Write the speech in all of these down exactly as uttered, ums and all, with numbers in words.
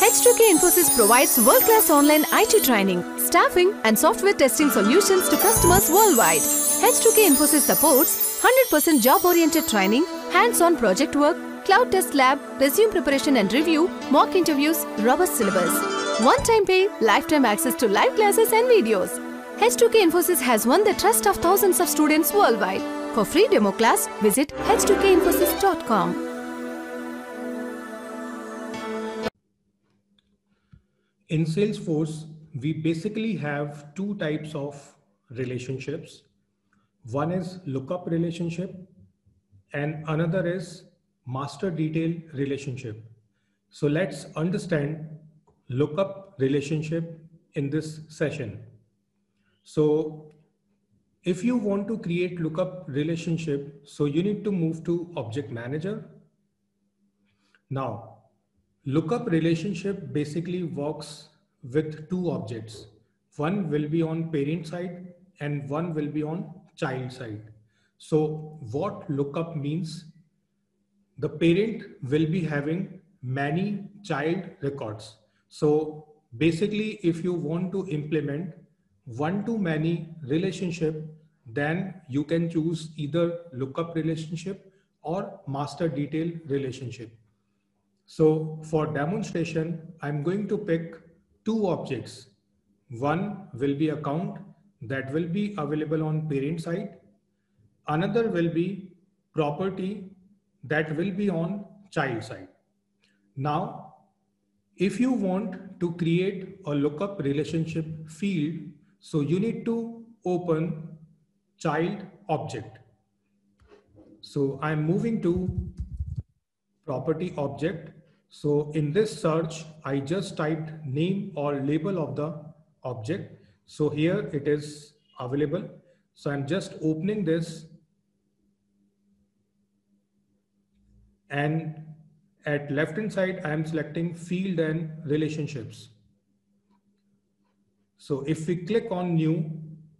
H two K Infosys provides world-class online I T training, staffing and software testing solutions to customers worldwide. H two K Infosys supports one hundred percent job-oriented training, hands-on project work, cloud test lab, resume preparation and review, mock interviews, robust syllabus. One-time pay, lifetime access to live classes and videos. H two K Infosys has won the trust of thousands of students worldwide. For free demo class, visit h two k infosys dot com. In Salesforce, we basically have two types of relationships. One is lookup relationship and another is master detail relationship. So let's understand lookup relationship in this session. So if you want to create lookup relationship, so you need to move to Object Manager. Now, lookup relationship basically works with two objects. One will be on parent side and one will be on child side. So what lookup means? The parent will be having many child records. So basically, if you want to implement one-to-many relationship, then you can choose either lookup relationship or master detail relationship. So for demonstration, I'm going to pick two objects. One will be account that will be available on parent side. Another will be property that will be on child side. Now, if you want to create a lookup relationship field, so you need to open child object. So I'm moving to property object. So in this search, I just typed name or label of the object. So here it is available. So I'm just opening this and at left hand side, I am selecting field and relationships. So if we click on new,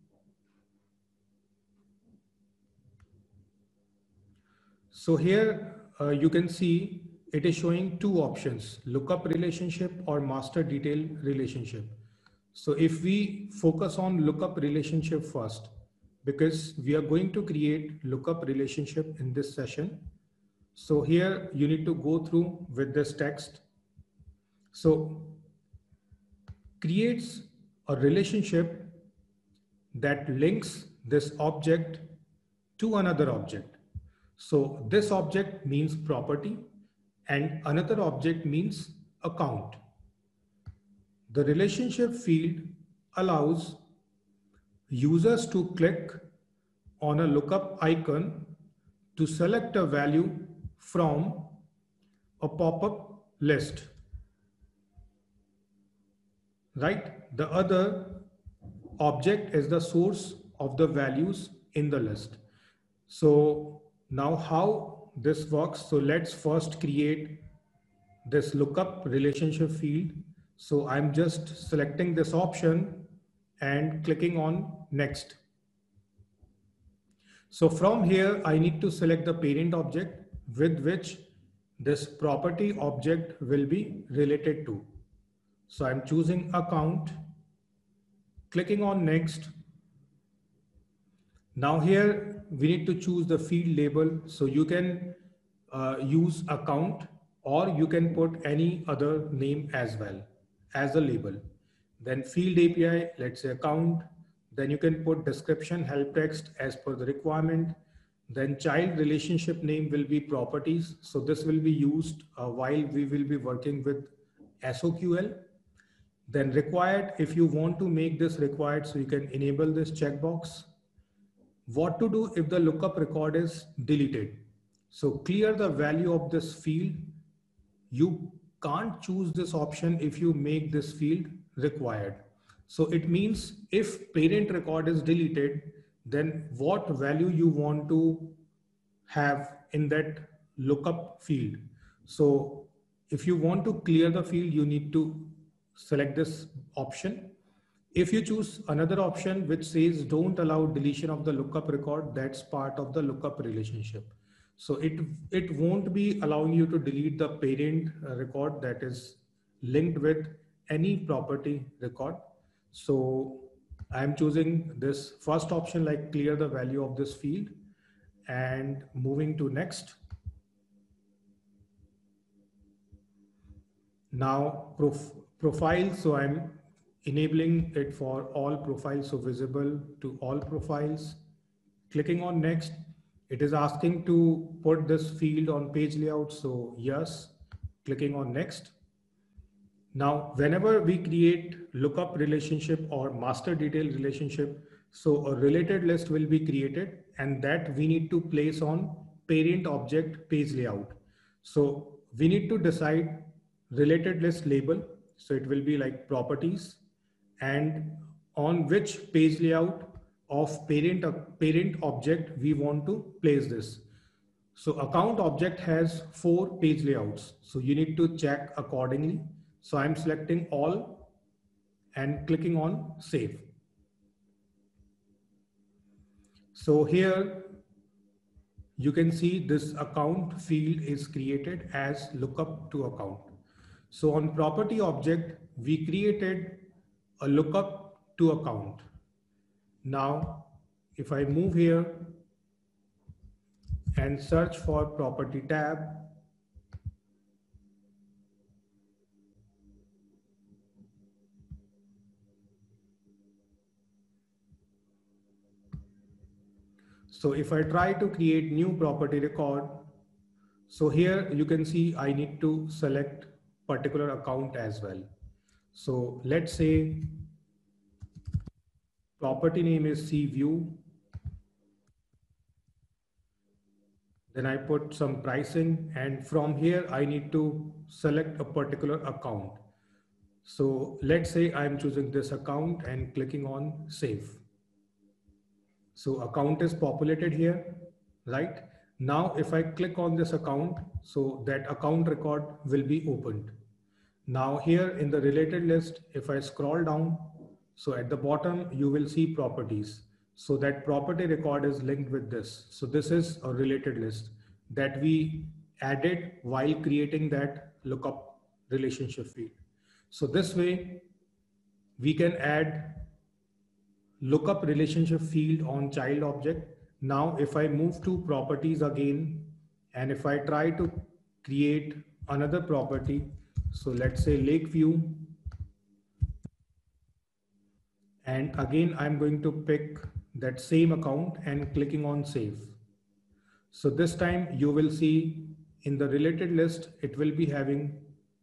so here uh, you can see it is showing two options, lookup relationship or master detail relationship. So if we focus on lookup relationship first, because we are going to create lookup relationship in this session. So here you need to go through with this text. So creates a relationship that links this object to another object. So this object means property and another object means account. The relationship field allows users to click on a lookup icon to select a value from a pop-up list. Right? The other object is the source of the values in the list. So now how this works? So let's first create this lookup relationship field. So I'm just selecting this option and clicking on next. So from here, I need to select the parent object with which this property object will be related to. So I'm choosing account, clicking on next. Now here we need to choose the field label. So you can uh, use account or you can put any other name as well as a label. Then field A P I, let's say account. Then you can put description help text as per the requirement. Then child relationship name will be properties. So this will be used uh, while we will be working with S O Q L. Then required, if you want to make this required, so you can enable this checkbox. What to do if the lookup record is deleted? So clear the value of this field. You can't choose this option if you make this field required. So it means if parent record is deleted, then what value you want to have in that lookup field. So if you want to clear the field, you need to select this option. If you choose another option which says don't allow deletion of the lookup record, that's part of the lookup relationship. So it, it won't be allowing you to delete the parent record that is linked with any property record. So I'm choosing this first option, like clear the value of this field, and moving to next. Now prof profile, so I'm enabling it for all profiles, so visible to all profiles. Clicking on next, it is asking to put this field on page layout, so yes, clicking on next. Now, whenever we create lookup relationship or master detail relationship, so a related list will be created, and that we need to place on parent object page layout. So we need to decide related list label. So it will be like properties, and on which page layout of parent, parent object we want to place this. So account object has four page layouts. So you need to check accordingly. So I'm selecting all and clicking on save. So here you can see this account field is created as lookup to account. So on property object, we created a lookup to account. Now, if I move here and search for property tab, so if I try to create new property record, so here you can see I need to select particular account as well. So let's say property name is C view. Then I put some pricing, and from here I need to select a particular account. So let's say I'm choosing this account and clicking on save. So account is populated here, right? Now, if I click on this account, so that account record will be opened. Now here in the related list, if I scroll down, so at the bottom, you will see properties. So that property record is linked with this. So this is a related list that we added while creating that lookup relationship field. So this way we can add lookup relationship field on child object. Now, if I move to properties again, and if I try to create another property, so let's say Lakeview, and again, I'm going to pick that same account and clicking on save. So this time you will see in the related list, it will be having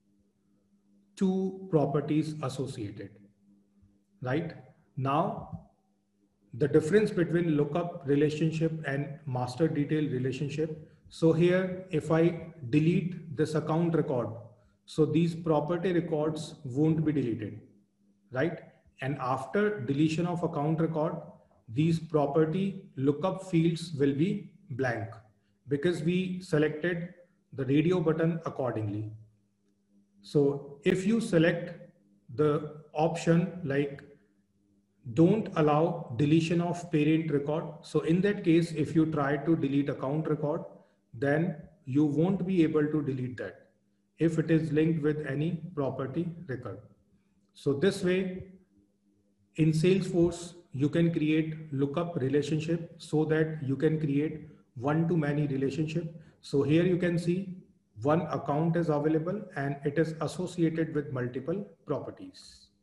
two properties associated, right? Now, the difference between lookup relationship and master detail relationship. So here, if I delete this account record, so these property records won't be deleted, right? And after deletion of account record, these property lookup fields will be blank because we selected the radio button accordingly. So if you select the option like don't allow deletion of parent record, so in that case, if you try to delete account record, then you won't be able to delete that if it is linked with any property record. So this way, in Salesforce, you can create lookup relationship so that you can create one-to-many relationship. So here you can see one account is available and it is associated with multiple properties.